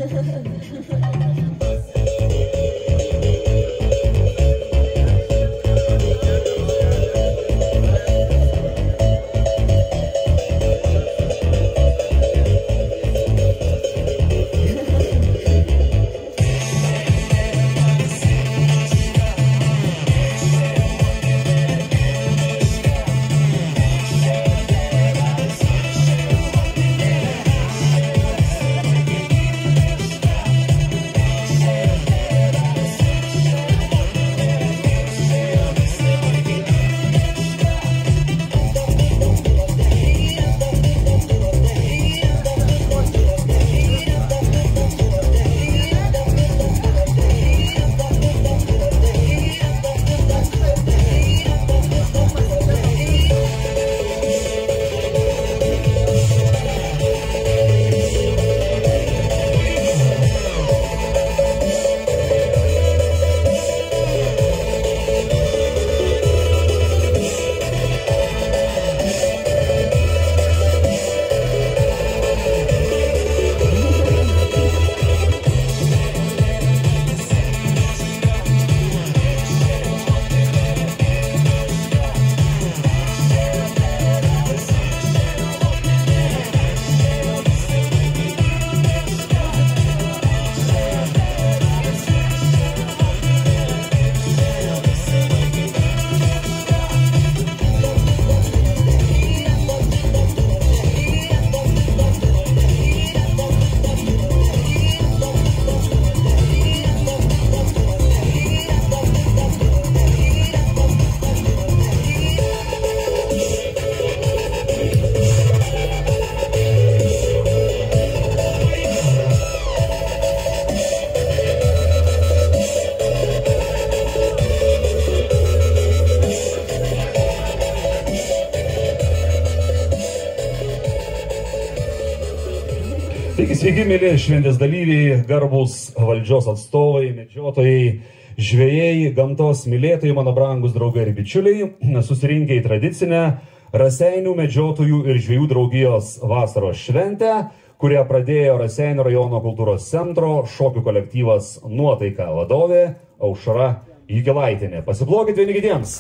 Sveiki, mėly šventės dalyviai, garbūs valdžios atstovai, medžiotojai, žvejai, gamtos mylėtojai, mano brangus draugai ir bičiuliai, susirinkę į tradicinę Raseinių medžiotojų ir žvejų draugijos vasaros šventę, kurią pradėjo Raseinių rajono kultūros centro šokių kolektyvas Nuotaika vadovė Aušra Jukilaitinė. Pasiplokit vieni kitiems.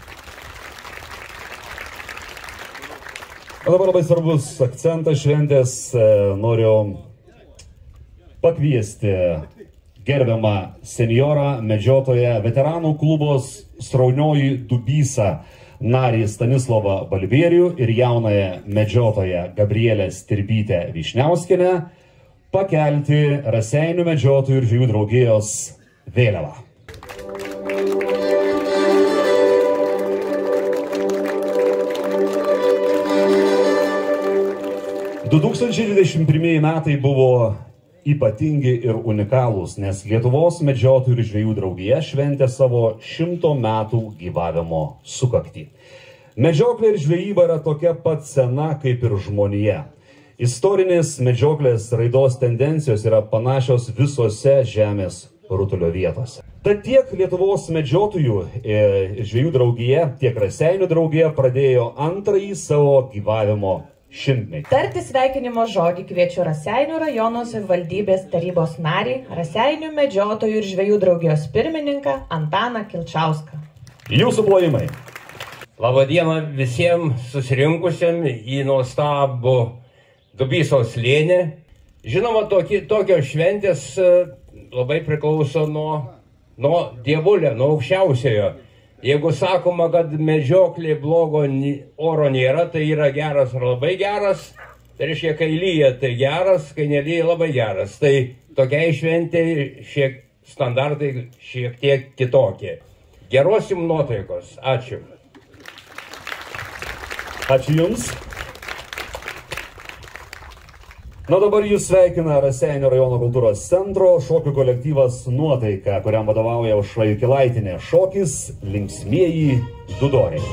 O dabar labai svarbus akcentas šventės. Noriu pakviesti gerbiamą senjorą, medžiotoją, veteranų klubos Sraunioji Dubysa narį Stanislovą Balbierių ir jaunąją medžiotoją Gabrielę Stirbytę Vyšniauskienę pakelti Raseinių medžiotojų ir žvejų draugijos vėliavą. – 2021 metai buvo ypatingi ir unikalūs, nes Lietuvos medžiotojų ir žvejų draugija šventė savo 100 metų gyvavimo sukaktį. Medžioklė ir žvejyba yra tokia pat sena kaip ir žmonija. Istorinės medžioklės raidos tendencijos yra panašios visose žemės rutulio vietose. Tad tiek Lietuvos medžiotojų ir žvejų draugija, tiek Raseinių draugija pradėjo antrąjį savo gyvavimo šimtmetį. Tarti sveikinimo žodį kviečiu Raseinių rajono savivaldybės tarybos narį, Raseinių medžiotojų ir žvejų draugijos pirmininką Antaną Kilčauską. Jūsų plojimai. Labadiena visiems susirinkusiem į nuostabų Dubysos slėnį. Žinoma, tokios šventės labai priklauso nuo dievulio, nuo aukščiausiojo. Jeigu sakoma, kad medžioklė blogo oro nėra, tai yra geras ar labai geras, tai reiškia, kai lyja, tai geras, kai nelyja, labai geras. Tai tokiai šventė standartai šiek tiek kitokie. Geros jums nuotaikos. Ačiū. Ačiū Jums. Na dabar Jūs sveikina Raseinių rajono kultūros centro šokių kolektyvas Nuotaika, kuriam vadovauja Aušra Jukilaitinė. Šokis linksmieji dudoriai.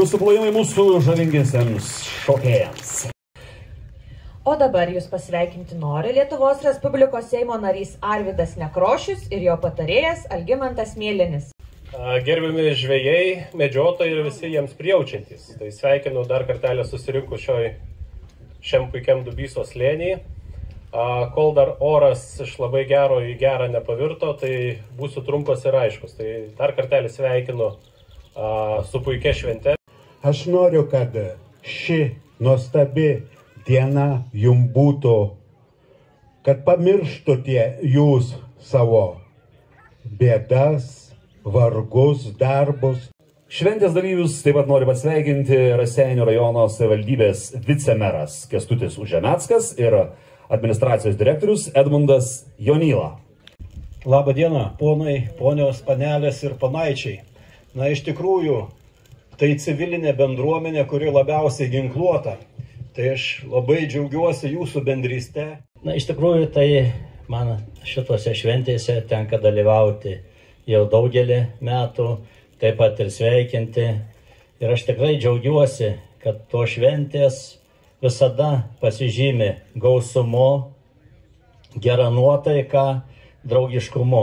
Jūsų plojimai mūsų žavingiesiems šokėjams. O dabar jūs pasveikinti nori Lietuvos Respublikos Seimo narys Arvydas Nekrošius ir jo patarėjas Algimantas Mėlinis. Gerbiami žvejai, medžiotojai ir visi jiems prijaučiantys. Tai sveikinu dar kartelę susirinkus šiam puikiam Dubysos slėnį. Kol dar oras iš labai gero į gerą nepavirto, tai būsiu trumpas ir aiškus. Tai dar kartelį sveikinu su puikia švente. Aš noriu, kad ši nuostabi diena jums būtų, kad pamirštumėte jūs savo bėdas, vargus, darbus. Šventės dalyvius taip pat nori pasveikinti Raseinių rajono savivaldybės vicemeras Kęstutis Užemeckas ir administracijos direktorius Edmundas Jonyla. Labą dieną, ponai, ponios, panelės ir panaičiai. Na, iš tikrųjų, tai civilinė bendruomenė, kuri labiausiai ginkluota. Tai aš labai džiaugiuosi jūsų bendryste. Na, iš tikrųjų, tai man šitose šventėse tenka dalyvauti jau daugelį metų, taip pat ir sveikinti. Ir aš tikrai džiaugiuosi, kad to šventės visada pasižymi gausumu, gera nuotaika, draugiškumu.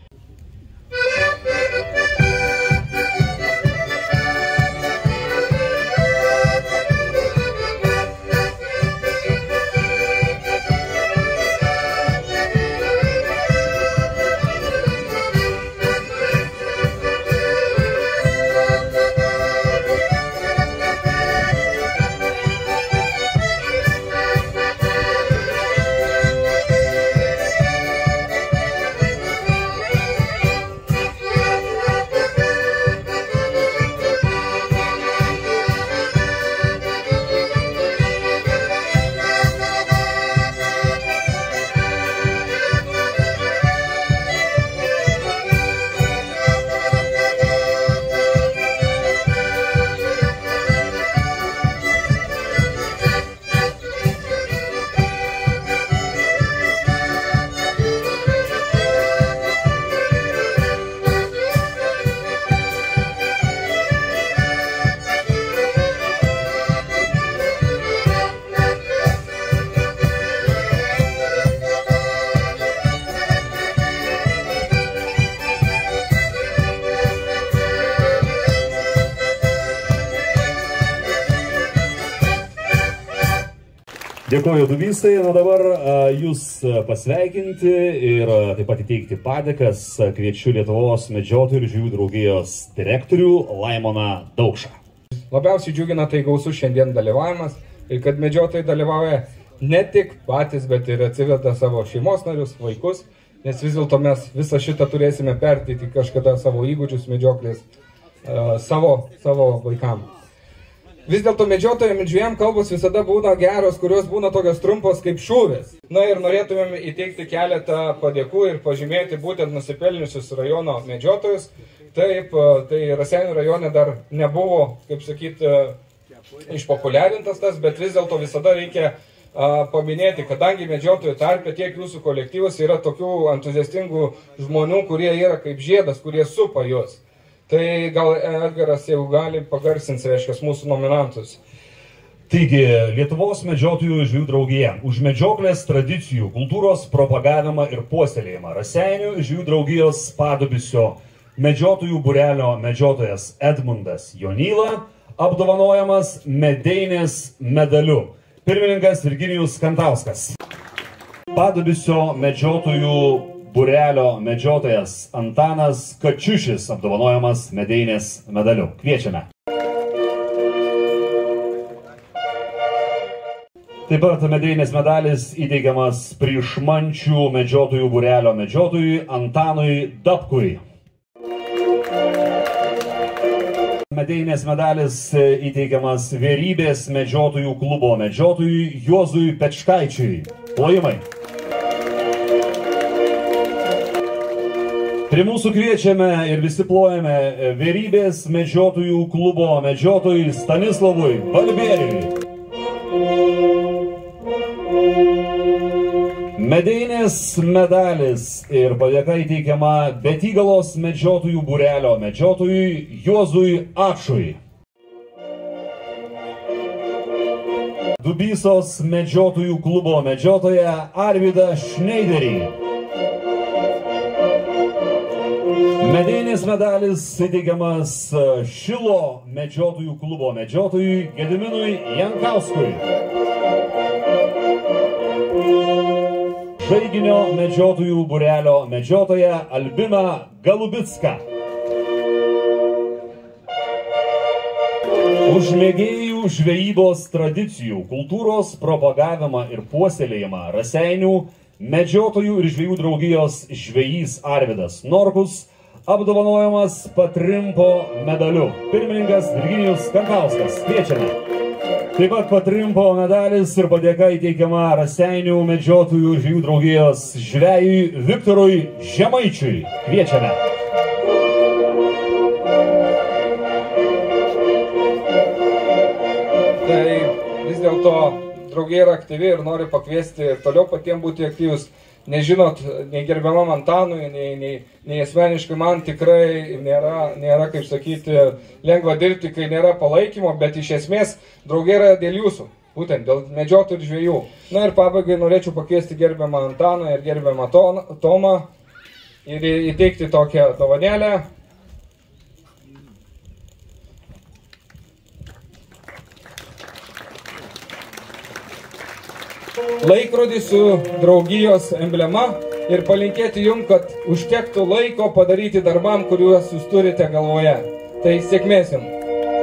Dėkoju Dubysai, na dabar jūs pasveikinti ir taip pat įteikti padėkas kviečiu Lietuvos medžiotojų ir žvejų draugijos direktorių Laimoną Daukšą. Labiausiai džiugina tai gausus šiandien dalyvavimas ir kad medžiotojai dalyvauja ne tik patys, bet ir atsiveda savo šeimos narius, vaikus, nes vis dėlto mes visą šitą turėsime perteikti kažkada savo įgūdžius medžioklės savo vaikams. Vis dėlto medžiotojams ir žvejams kalbos visada būna geros, kurios būna tokios trumpos kaip šūvės. Na ir norėtumėm įteikti keletą padėkų ir pažymėti būtent nusipelniusius rajono medžiotojus. Taip, tai Raseinių rajone dar nebuvo, kaip sakyti, išpopuliarintas tas, bet vis dėlto visada reikia paminėti, kadangi medžiotojų tarpe tiek jūsų kolektyvus yra tokių entuziastingų žmonių, kurie yra kaip žiedas, kurie supa juos. Tai gal Edgaras jau gali pagarsins, reiškia, mūsų nominantus. Taigi, Lietuvos medžiotojų ir žvejų draugija už medžioklės tradicijų, kultūros propagavimą ir puoselėjimą Raseinių ir žvejų draugijos Padubysio medžiotojų būrelio medžiotojas Edmundas Jonyla apdovanojamas Medeinės medaliu. Pirmininkas Virginijus Kantauskas. Padubysio medžiotojų būrelio medžiotojas Antanas Kačiušis apdovanojamas Medeinės medaliu. Kviečiame. Taip pat Medeinės medalis įteikiamas Prišmančių medžiotojų būrelio medžiotojui Antanui Dapkui. Medeinės medalis įteikiamas Vėrybės medžiotojų klubo medžiotojui Juozui Pečkaičiui. Plojimai. Prie mūsų kviečiame ir visi plojame Vėrybės medžiotojų klubo medžiotojui Stanislavui Balbieriui. Medeinės medalis ir padėka įteikiama Betygalos medžiotojų būrelio medžiotojui Juozui Ačui. Dubysos medžiotojų klubo medžiotoją Arvydą Šneiderį. Medinis medalis įteikiamas Šilo medžiotojų klubo medžiotojui Gediminui Jankauskui. Žaiginio medžiotojų būrelio medžiotoja Albina Galubicka. Už mėgėjų žvejybos tradicijų, kultūros propagavimą ir puoselėjimą Raseinių medžiotojų ir žvejų draugijos žvejys Arvydas Norkus apdovanojamas Patrimpo medaliu. Pirmininkas Virginijus Kankauskas. Kviečiame. Taip pat Patrimpo medalis ir padėka įteikiama Raseinių medžiotojų ir žvejų draugijos žvejui Viktorui Žemaičiui. Kviečiame. Tai vis dėlto draugija yra aktyvi ir nori pakviesti ir toliau patiems būti aktyvus. Nežinot, nei gerbiamam Antanui, nei asmeniškai man tikrai nėra, kaip sakyti, lengva dirbti, kai nėra palaikymo, bet iš esmės draugija yra dėl jūsų, būtent dėl medžiotojų ir žvejų. Na ir pabaigai norėčiau pakviesti gerbiamą Antaną ir gerbiamą Tomą ir įteikti tokią dovanėlę. Laikrodį su draugijos emblema ir palinkėti jums, kad užtektų laiko padaryti darbam, kuriuos jūs turite galvoje. Tai sėkmės jums.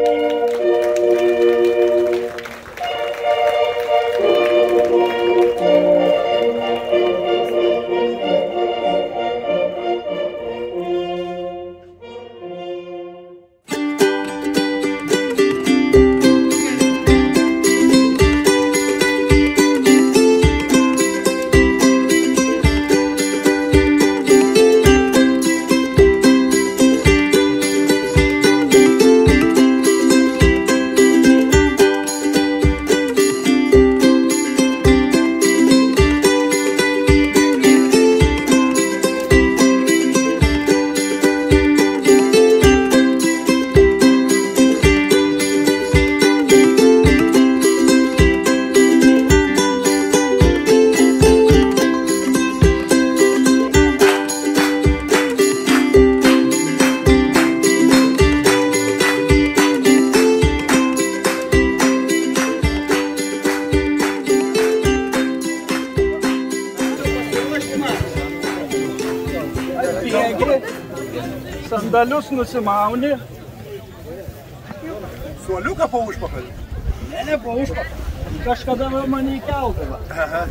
Sandalius nusimauni. Suoliuką po užpakalį? Ne, po užpakalį. Kažkada mane įkeldavo.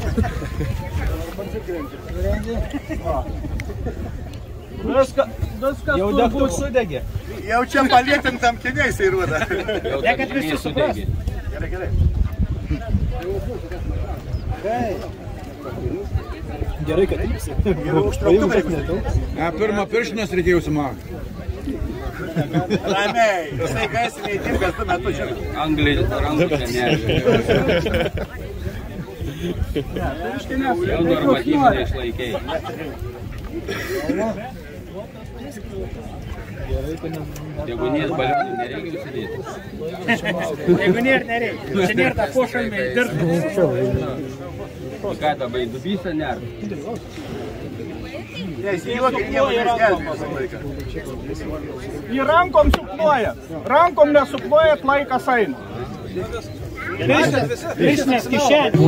Viskas jau turbūt sudegė. Jau čia palėtintam kėdės įruoda. Ne, kad visi supras. Gerai. Gerai, kad įpsi. Pirmą pirštinas reikėjo sumaukti. Ramiai, jisai gaisime įtimkas 2 metus žinai. Angliai rankose nežinai. Jau normatyvų neišlaikiai. Degunės balionų nereikia užsidėti. Degunės nereikia. Čia nėra tą pošalmį dirbti. Ką dabai, Dubysą nervą? Neįsijuokit, nieko neskelbė visą laiką. Į rankom suploja. Rankom nesuplojat, laikas eina. Visnės kišenės.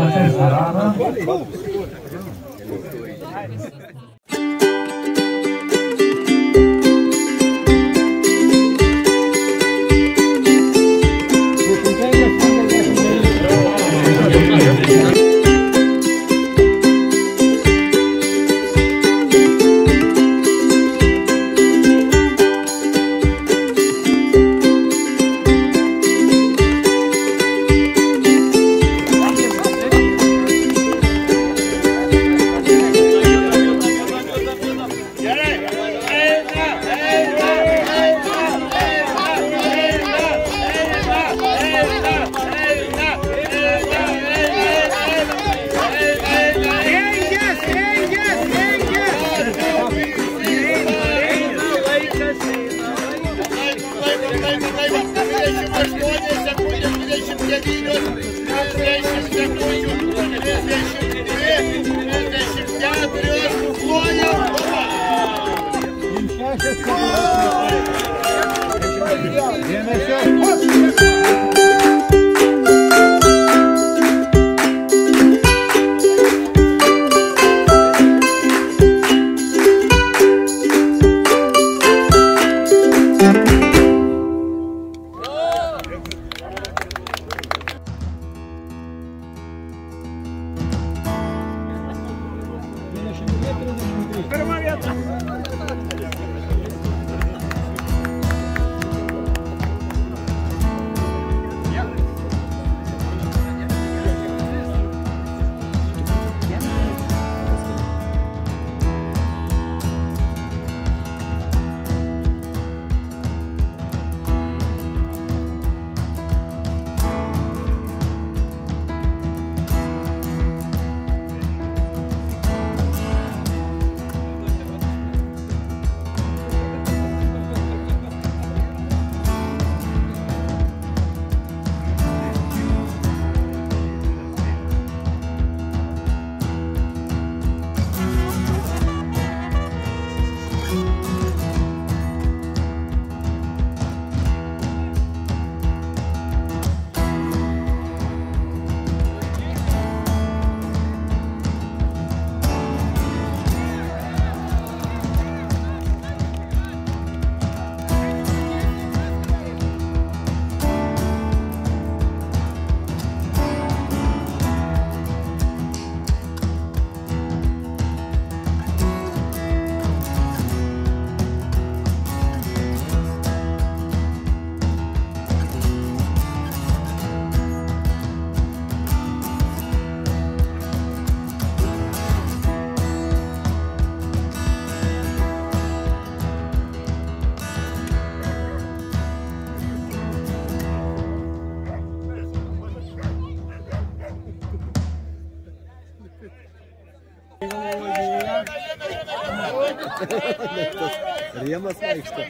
Riemas vaikšto.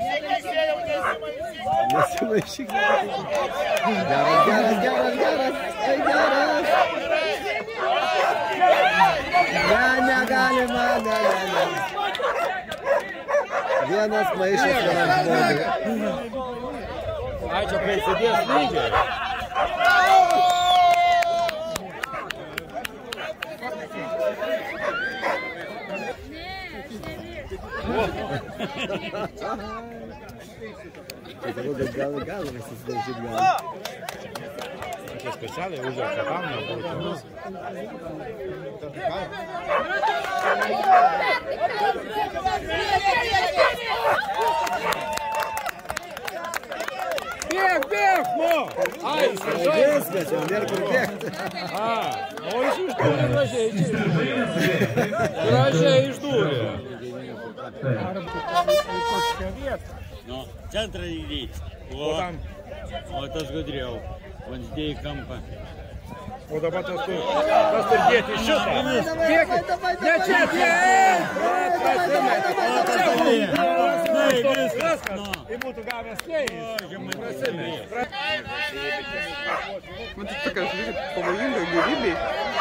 Nesimaišyk. Geras. Tai geras. Negalima. Vienas maišas vienam žmogui. Ačiū, prasidės lygiai. Gal visi sudaužyt gal. Čia specialiai uždėlta tam nebūtų. Bėg, nu! Ai, viskas, jau nėra kur bėgti. O jis išdūrė gražiai išdūrė. Nu, centrą įdėti. O tas gudriau. Vansdėjai kampą. O dabar tas tur dėti šitą. Ne čia, Viskas. Tai būtų gavęs lėjais. Man tai tokia, žiūrėk, pavojinga gyvybė.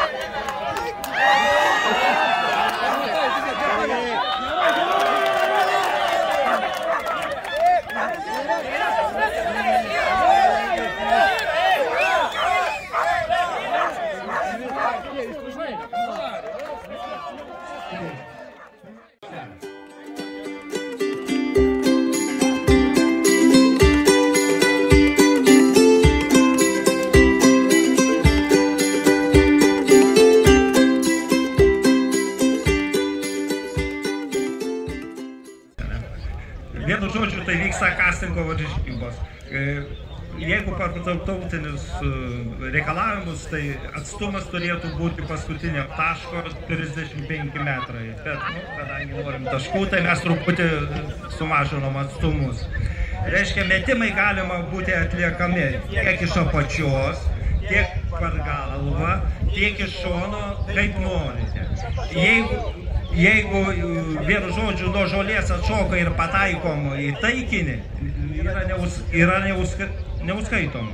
Vienu žodžiu, tai vyksta kastingo varžybos. Jeigu pagal tautinius reikalavimus, tai atstumas turėtų būti paskutinio taško 35 metrai. Bet, kadangi norim taškų, tai mes truputį sumažinom atstumus. Reiškia, metimai galima būti atliekami tiek iš apačios, tiek per galvą, tiek iš šono, kaip norite. Jeigu vienu žodžiu nuo žolės atšoka ir pataikom į taikinį, yra neuskaitoma.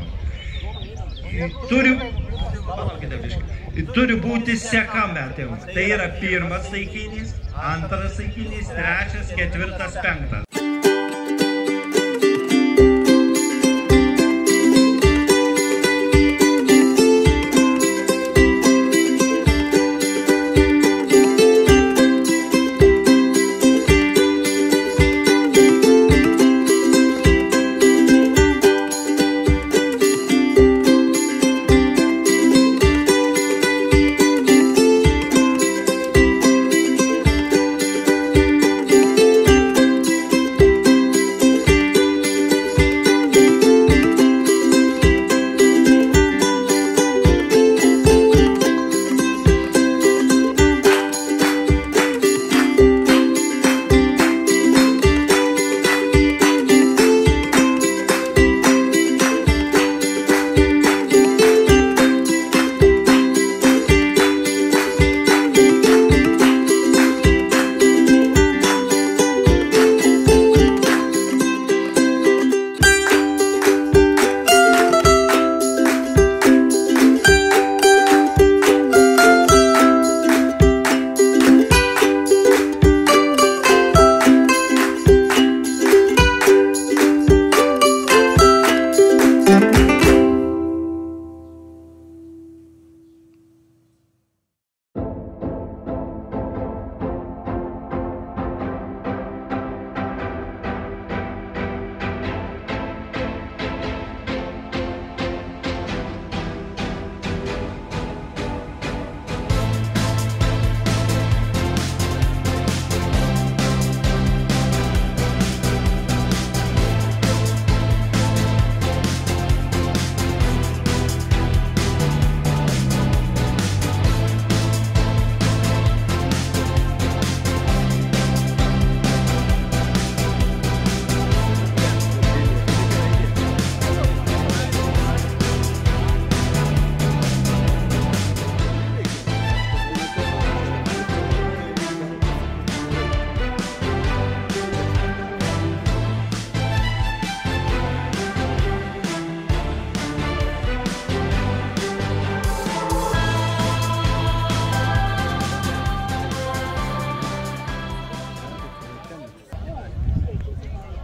Turi būti seka metimų. Tai yra pirmas taikinys, antras taikinys, trečias, ketvirtas, penktas.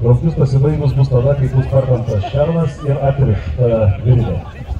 Rungtis pasibaigus bus tada, kai bus partamtas šernas ir atrišta virvė.